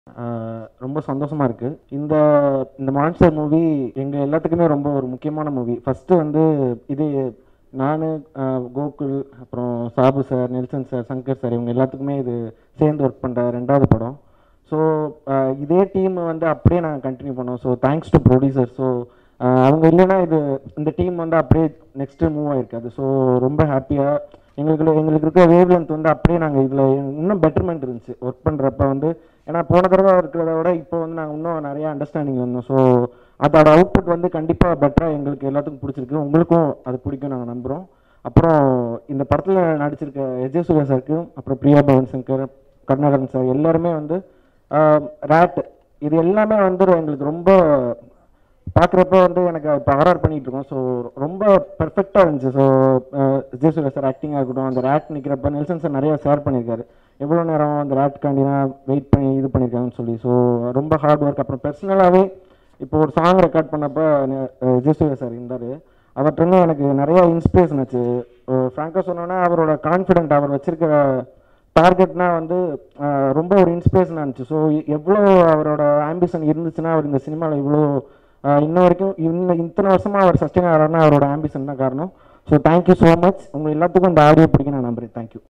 ரொம்ப சந்தோஷமாக இருக்குது. இந்த இந்த மான்ஸ்டர் மூவி எங்கள் எல்லாத்துக்குமே ரொம்ப ஒரு முக்கியமான மூவி. ஃபஸ்ட்டு வந்து இது நான், கோகுல், அப்புறம் Sabu sir, Nelson sir, Shankar sir இவங்க எல்லாத்துக்குமே இது சேர்ந்து ஒர்க் பண்ணுற 2வது படம். ஸோ இதே டீம் வந்து அப்படியே நாங்கள் கண்டினியூ பண்ணோம். So thanks to producer. So அவங்க இல்லைன்னா இந்த டீம் வந்து அப்படியே நெக்ஸ்ட்டு மூவ் ஆகிருக்காது. ஸோ ரொம்ப ஹாப்பியாக எங்களுக்கு இருக்க வேவ் லென்த் வந்து அப்படியே நாங்கள் இதில் இன்னும் பெட்டர்மெண்ட் இருந்துச்சு ஒர்க் பண்ணுறப்ப வந்து. ஏன்னா போன தடவை இருக்கிறத விட இப்போ வந்து நாங்கள் இன்னும் நிறையா அண்டர்ஸ்டாண்டிங் வந்தோம். ஸோ அதோட அவுட்புட் வந்து கண்டிப்பாக பெட்டராக எங்களுக்கு எல்லாத்துக்கும் பிடிச்சிருக்கு. உங்களுக்கும் அது பிடிக்கும் நாங்கள் நம்புகிறோம். அப்புறம் இந்த படத்தில் நடிச்சிருக்க சூர்யா சாருக்கும், அப்புறம் பிரியா பவன் சங்கர், கருணாகரன் சார் எல்லாருமே வந்து ரேட் இது எல்லாமே வந்து எங்களுக்கு ரொம்ப பார்க்குறப்ப வந்து எனக்கு இப்போ ஆர்ஆர் பண்ணிகிட்டு இருக்கோம். ஸோ ரொம்ப பெர்ஃபெக்டாக இருந்துச்சு. ஸோ சூர்யா சார் ஆக்டிங்காக இருக்கட்டும், அந்த ரேட் நிற்கிறப்ப நெல்சன் சார் நிறையா ஷேர் பண்ணியிருக்காரு எவ்வளோ நேரம் அந்த ரேட்காண்டி தான் வெயிட் பண்ணி இது பண்ணியிருக்காங்கன்னு சொல்லி. ஸோ ரொம்ப ஹார்ட் ஒர்க். அப்புறம் பர்சனலாகவே இப்போ ஒரு சாங் ரெக்கார்ட் பண்ணப்போ சூர்யா சார் இருந்தார். அவர்கிட்ட எனக்கு நிறையா இன்ஸ்பிரேஷன் ஆச்சு. ஃப்ராங்காக சொன்னோன்னா அவரோட கான்ஃபிடென்ட், அவர் வச்சிருக்கிற டார்கெட்னா வந்து ரொம்ப ஒரு இன்ஸ்பிரேஷனாக இருந்துச்சு. ஸோ எவ்வளோ அவரோட ஆம்பிஷன் இருந்துச்சுன்னா அவர் இந்த சினிமாவில் இவ்வளோ இன்ன வரைக்கும் இத்தனை வருஷமாக அவர் சஸ்டெயின் ஆகிறாருன்னா அவரோட ஆம்பிஷன் தான் காரணம். So thank you so much. உங்கள் எல்லாத்துக்கும் இந்த ஆடியோ பிடிக்கும் நான் நம்புறேன். தேங்க்யூ.